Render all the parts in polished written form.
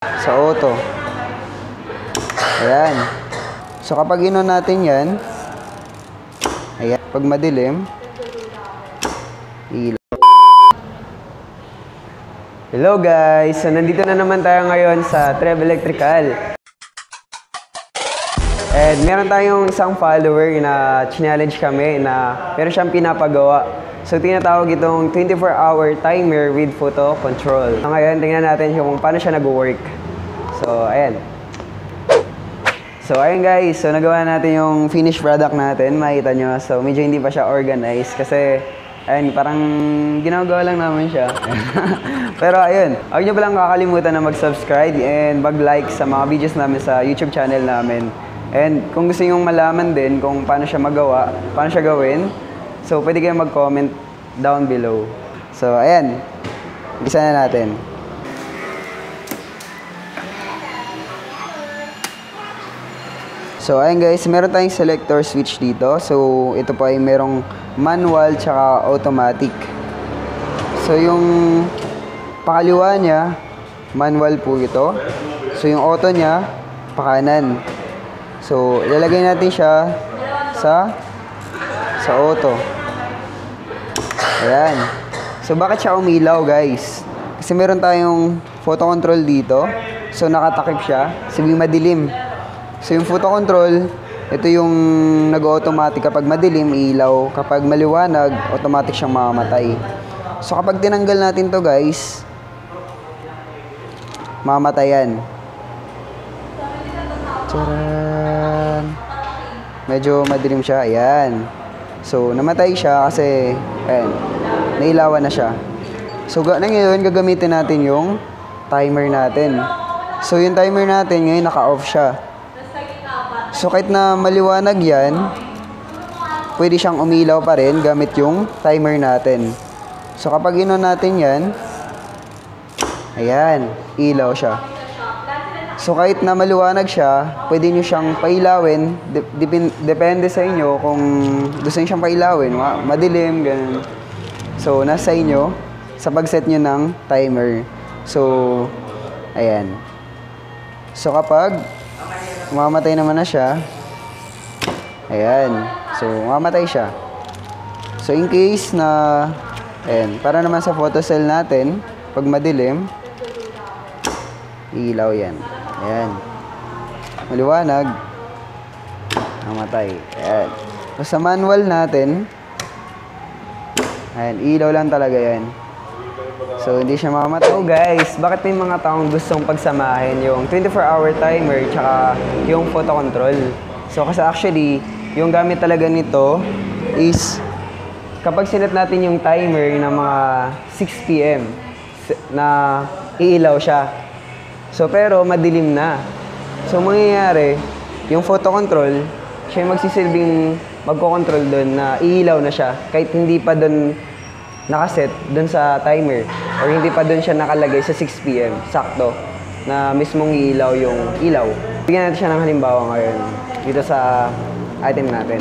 sa auto. Ayan. So kapag inon natin yan, ayan, pag madilim, ilaw. Hello guys! So nandito na naman tayo ngayon sa Trev Electrical. And meron tayong isang follower na challenge kami na meron siyang pinapagawa. So tinatawag itong 24-hour timer with photo control. So ngayon, tingnan natin kung paano siya nag-work. So ayan. So ayun guys, so nagawa natin yung finished product natin, makita nyo. So medyo hindi pa siya organized kasi ayun, parang ginagawa lang naman siya. Pero ayun, huwag nyo palang kakalimutan na mag-subscribe and mag-like sa mga videos namin sa YouTube channel namin. And kung gusto nyo malaman din kung paano siya magawa, paano siya gawin, so pwede kayong mag-comment down below. So ayan, umpisa na natin. So ayan guys, meron tayong selector switch dito. So ito po ay merong manual tsaka automatic. So yung pakaliwa niya, manual po ito. So yung auto niya, pakanan. So ilalagay natin siya sa auto. Ayan. So bakit siya umilaw guys? Kasi meron tayong photo control dito. So nakatakip siya, sabihin madilim. So yung photo control, ito yung nag-automatic kapag madilim, ilaw. Kapag maliwanag, automatic siyang mamamatay. So kapag tinanggal natin to guys, mamamatay yan. Tcharan! Medyo madilim siya, ayan. So namatay siya kasi, ayan, nailawan na siya. So ngayon, gagamitin natin yung timer natin. So yung timer natin ngayon naka-off siya. So kahit na maliwanag yan, pwede siyang umilaw pa rin gamit yung timer natin. So kapag inon natin yan, ayan, ilaw siya. So kahit na maliwanag siya, pwede nyo siyang pailawin. Depende sa inyo kung gusto nyo siyang pailawin, madilim, ganun. So nasa inyo sa pag-set nyo ng timer. So ayan. So kapag mamatay naman na siya. Ayan. So, mamatay siya. So, in case na, ayan, para naman sa photocell natin, pag madilim, ilaw yan. Ayan. Maliwanag, mamatay. Ayan. So, sa manual natin, ayan, ilaw lang talaga yan. So, hindi siya mamamatay. So guys, bakit may mga taong gustong pagsamahin yung 24-hour timer tsaka yung photo control? So, kasi actually, yung gamit talaga nito is kapag sinet natin yung timer na mga 6 PM na iilaw siya. So, pero madilim na. So, mangyayari, yung photo control, siya yung magsisilbing magko-control doon na iilaw na siya kahit hindi pa doon nakaset doon sa timer or hindi pa doon siya nakalagay sa 6 PM sakto na mismong iilaw yung ilaw. Bigyan natin siya ng halimbawa ngayon dito sa item natin.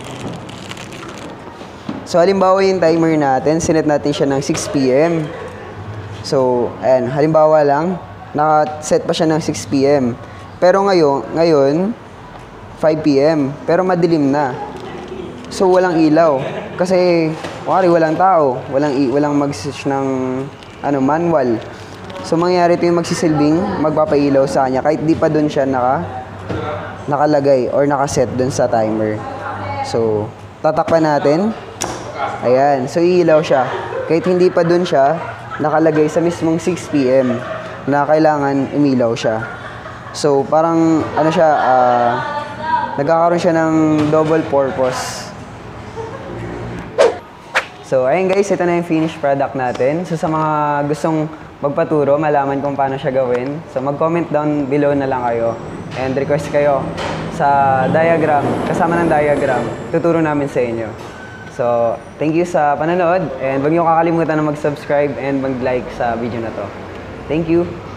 So halimbawa yung timer natin, sinet natin siya ng 6 PM. So ayan, halimbawa lang, nakaset pa siya ng 6 PM. Pero ngayon 5 PM, pero madilim na. So walang ilaw kasi walang tao, walang mag-switch ng manual. So mangyayari ito yung magsisilbing magpapailaw sa kanya kahit di pa doon siya nakalagay or nakaset doon sa timer. So tatakpan natin. Ayan, so iilaw siya kahit hindi pa doon siya nakalagay sa mismong 6 PM na kailangan umilaw siya. So parang nagkakaroon siya ng double purpose. So, ayun guys, ito na yung finished product natin. So, sa mga gustong magpaturo, malaman kung paano siya gawin. So, mag-comment down below na lang kayo. And request kayo sa diagram, kasama ng diagram, tuturo namin sa inyo. So, thank you sa panonood. And huwag niyo kakalimutan na mag-subscribe and mag-like sa video na to. Thank you!